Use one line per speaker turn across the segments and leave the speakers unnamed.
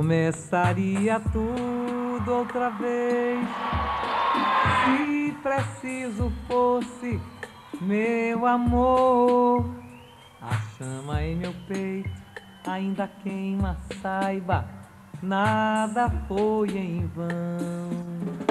Começaria tudo outra vez se preciso fosse, meu amor. A chama em meu peito ainda queima, saiba, nada foi em vão.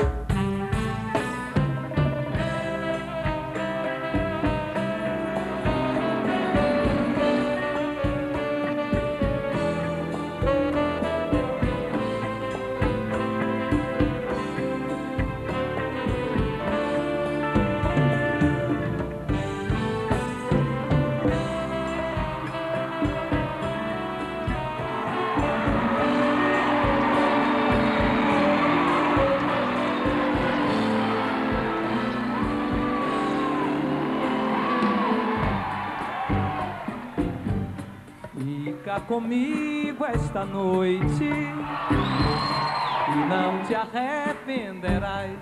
Fica comigo esta noite e não te arrependerás.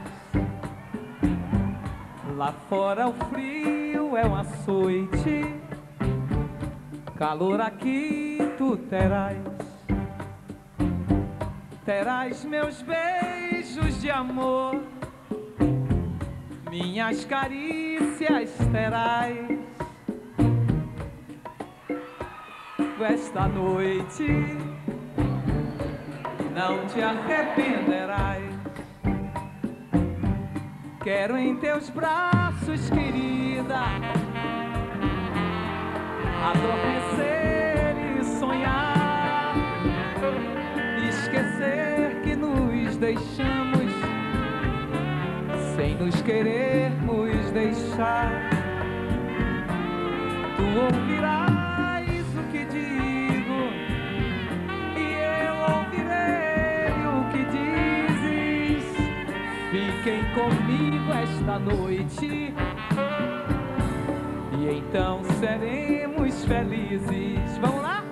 Lá fora o frio é um açoite, calor aqui tu terás. Terás meus beijos de amor, minhas carícias terás. Esta noite não te arrependerás. Quero em teus braços, querida, adormecer e sonhar, esquecer que nos deixamos sem nos querermos deixar. Tu ouvirás fiquem comigo esta noite e então seremos felizes. Vamos lá?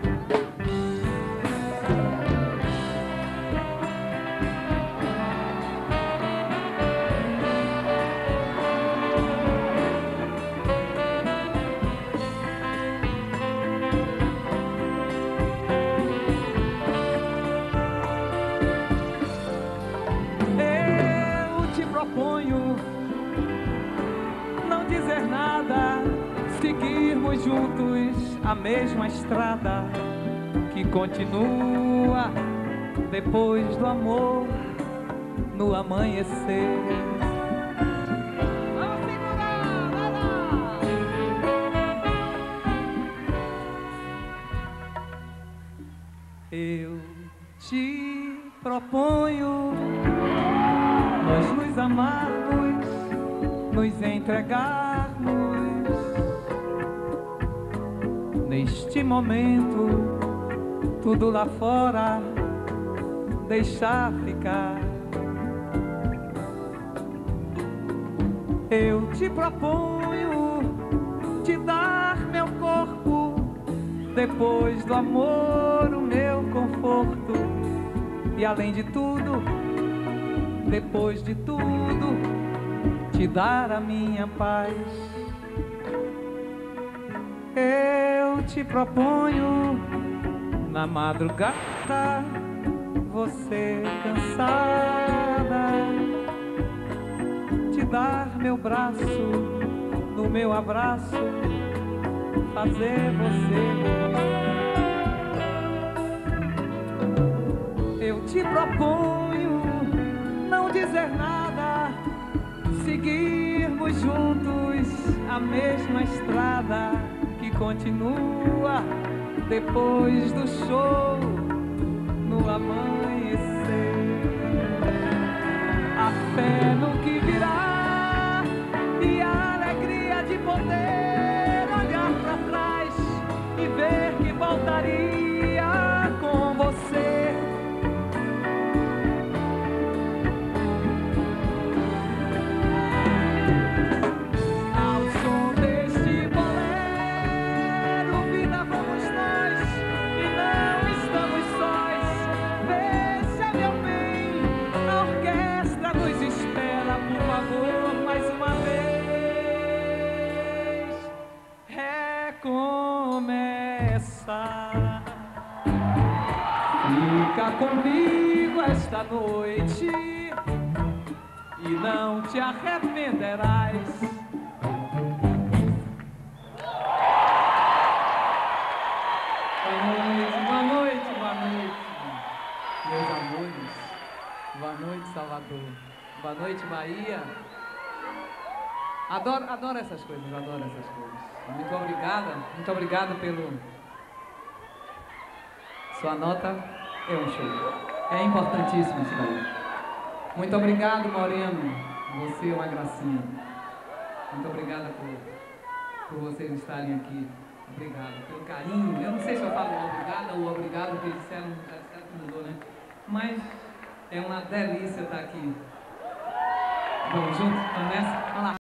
Proponho não dizer nada, seguirmos juntos a mesma estrada que continua depois do amor no amanhecer. Vamos segurar, vai lá! Eu te proponho nós nos amarmos, nos entregarmos neste momento, tudo lá fora deixar ficar. Eu te proponho te dar meu corpo, depois do amor o meu conforto, e além de tudo, depois de tudo, te dar a minha paz. Eu te proponho, na madrugada, você cansada, te dar meu braço, no meu abraço, fazer você. Eu te proponho não dizer nada, seguirmos juntos a mesma estrada que continua depois do show no amanhecer. A fé no que virá e a alegria de poder olhar pra trás e ver que voltaria com você. Fica comigo esta noite e não te arrependerás. Boa noite, meus amores. Boa noite, Salvador. Boa noite, Bahia. Adoro essas coisas, adoro essas coisas. Muito obrigado pelo... Sua nota é um show. É importantíssimo isso daí. Muito obrigado, Moreno. Você é uma gracinha. Muito obrigada por vocês estarem aqui. Obrigado pelo carinho. Eu não sei se eu falo obrigada ou obrigado, porque eles disseram que mudou, né? Mas é uma delícia estar aqui. Vamos juntos? Vamos nessa? Vamos lá.